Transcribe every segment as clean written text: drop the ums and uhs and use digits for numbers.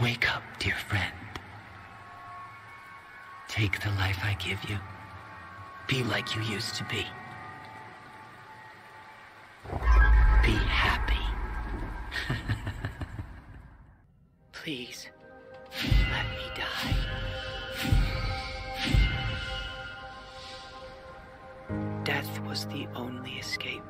Wake up, dear friend. Take the life I give you. Be like you used to be. Be happy. Please, let me die. Death was the only escape.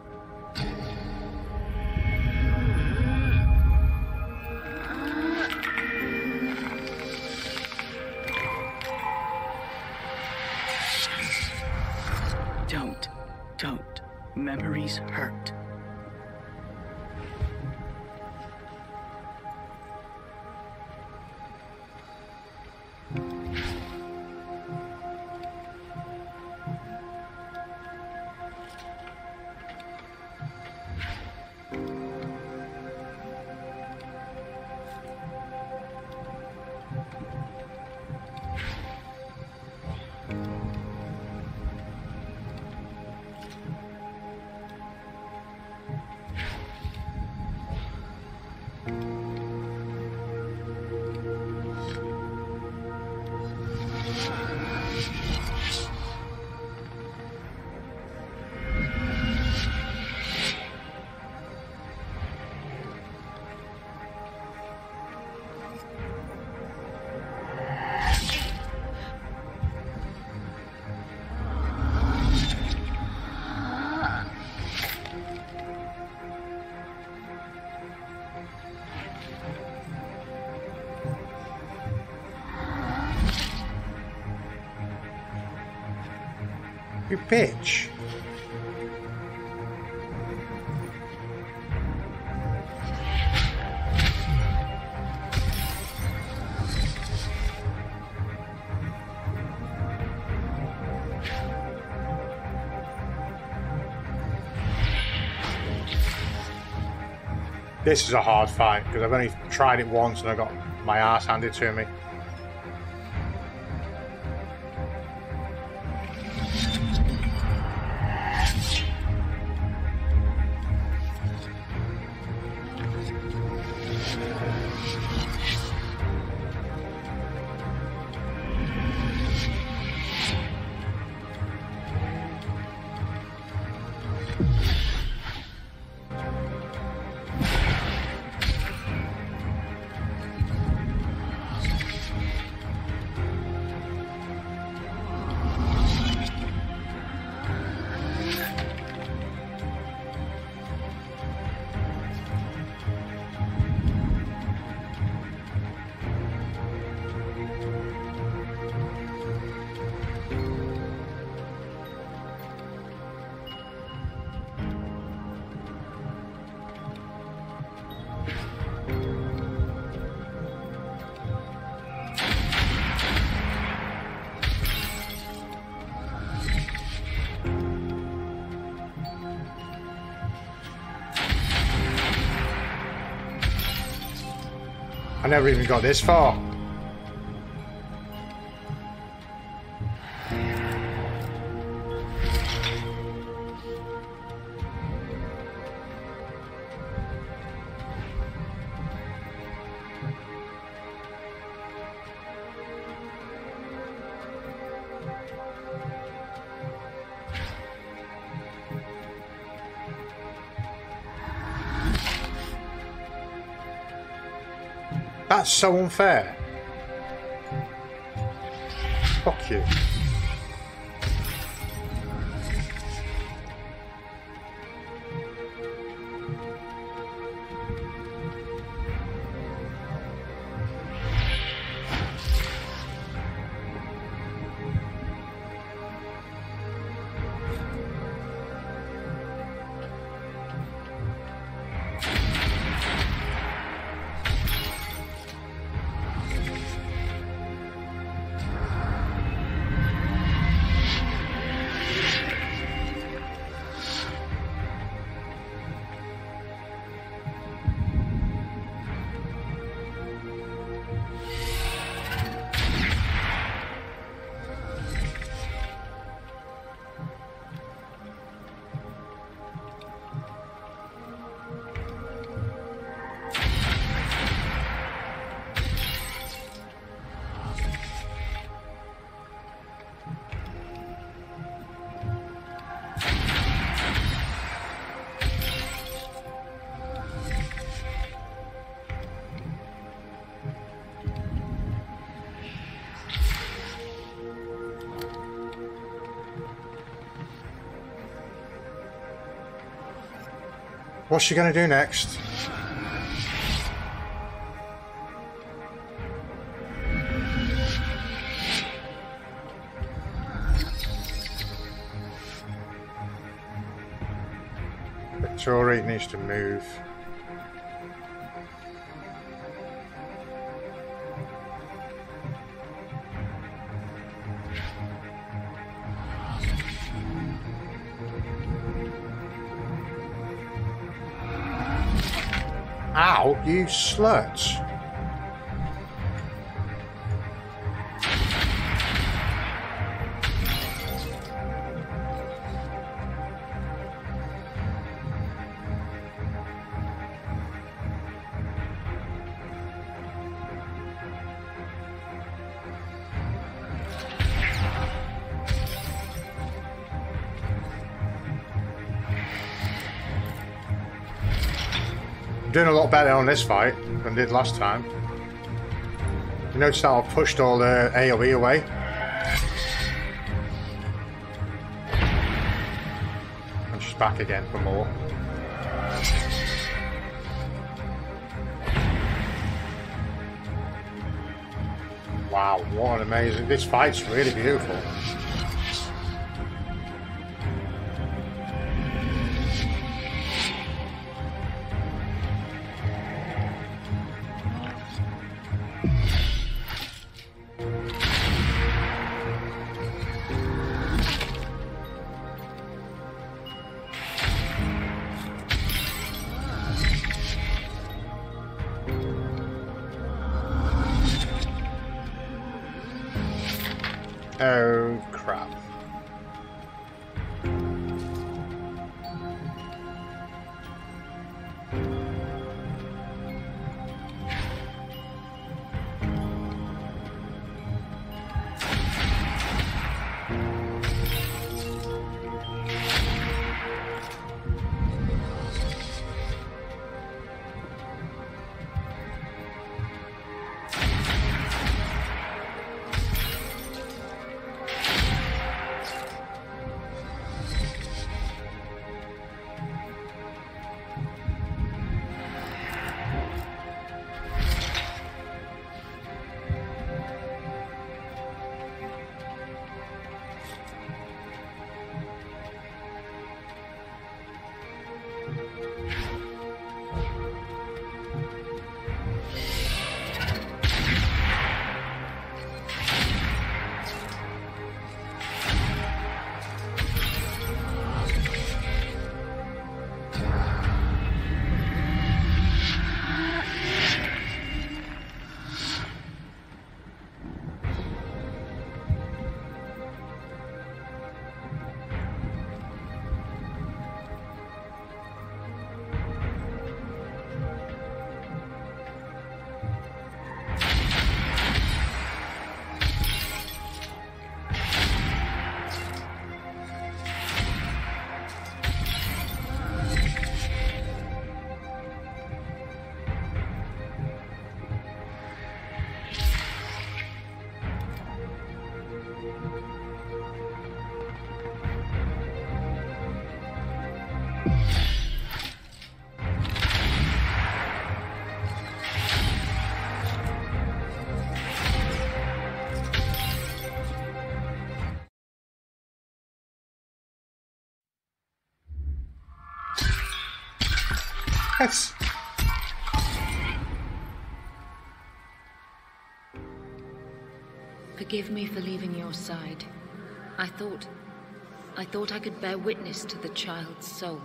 Don't. Memories hurt. You bitch. This is a hard fight because I've only tried it once and I got my ass handed to me. I never even got this far. That's so unfair. Fuck you. What's she gonna do next? Victoria needs to move. Ow, you slut! Doing a lot better on this fight than I did last time. You notice that I've pushed all the AoE away. And she's back again for more. Wow, what an amazing... This fight's really beautiful. Oh, crap. Yes. Forgive me for leaving your side. I thought I could bear witness to the child's soul.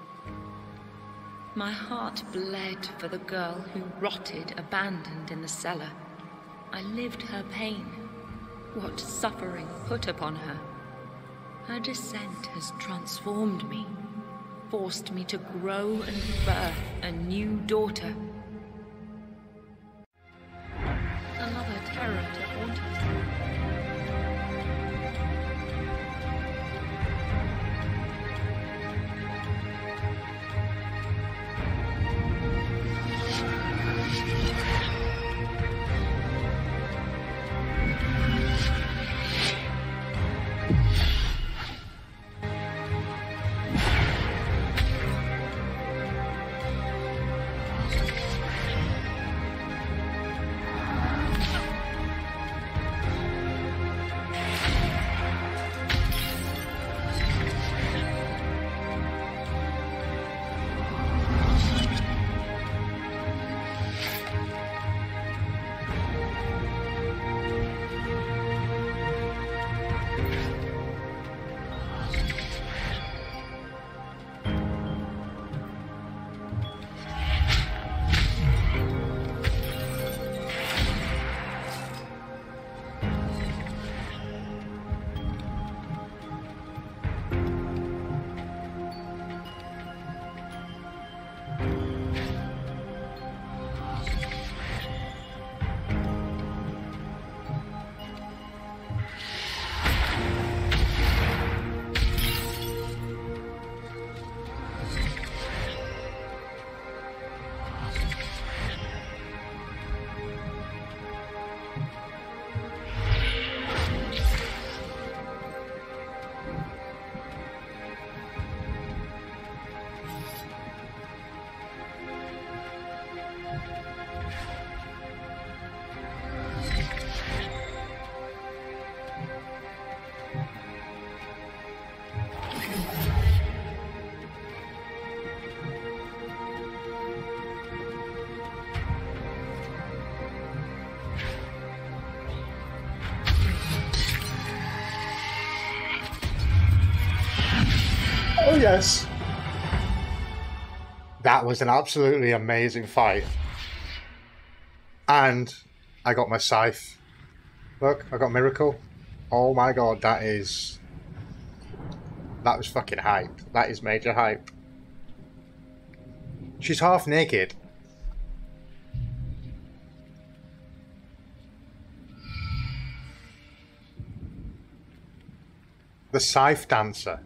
My heart bled for the girl who rotted abandoned in the cellar. I lived her pain, what suffering put upon her. Her descent has transformed me, forced me to grow and birth a new daughter. Another terror to haunt her. yes. That was an absolutely amazing fight. And I got my scythe. Look, I got Miracle. Oh my god, that was fucking hype. That is major hype. She's half naked. The Scythe Dancer.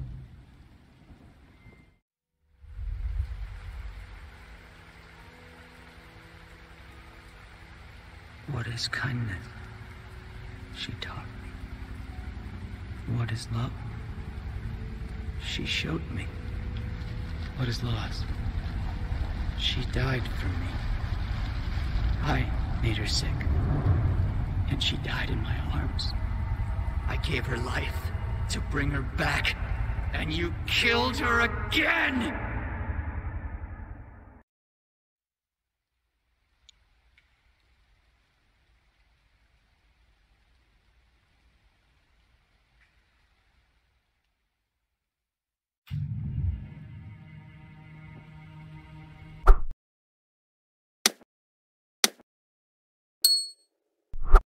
What is kindness? She taught me. What is love? She showed me. What is loss? She died for me. I made her sick, and she died in my arms. I gave her life to bring her back, and you killed her again!